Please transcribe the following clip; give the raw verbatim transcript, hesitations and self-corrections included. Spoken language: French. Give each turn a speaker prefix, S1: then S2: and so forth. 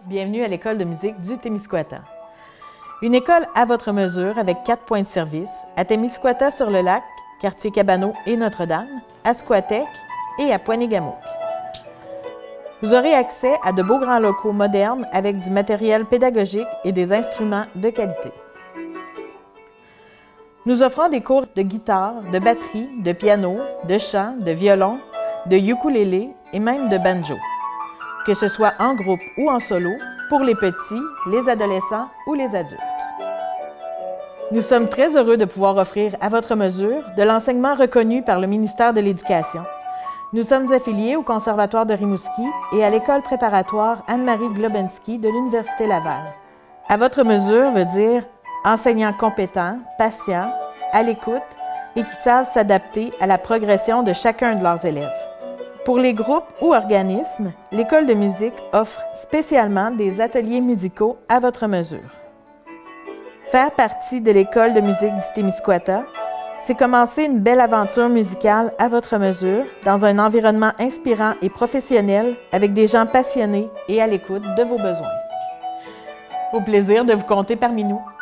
S1: Bienvenue à l'École de musique du Témiscouata. Une école à votre mesure avec quatre points de service à Témiscouata-sur-le-Lac, quartier Cabano et Notre-Dame, à Squatec et à Poigny-Gamouc. Vous aurez accès à de beaux grands locaux modernes avec du matériel pédagogique et des instruments de qualité. Nous offrons des cours de guitare, de batterie, de piano, de chant, de violon, de ukulélé et même de banjo. Que ce soit en groupe ou en solo, pour les petits, les adolescents ou les adultes. Nous sommes très heureux de pouvoir offrir à votre mesure de l'enseignement reconnu par le ministère de l'Éducation. Nous sommes affiliés au Conservatoire de Rimouski et à l'École préparatoire Anne-Marie Globensky de l'Université Laval. À votre mesure veut dire enseignants compétents, patients, à l'écoute et qui savent s'adapter à la progression de chacun de leurs élèves. Pour les groupes ou organismes, l'École de musique offre spécialement des ateliers musicaux à votre mesure. Faire partie de l'École de musique du Témiscouata, c'est commencer une belle aventure musicale à votre mesure, dans un environnement inspirant et professionnel, avec des gens passionnés et à l'écoute de vos besoins. Au plaisir de vous compter parmi nous.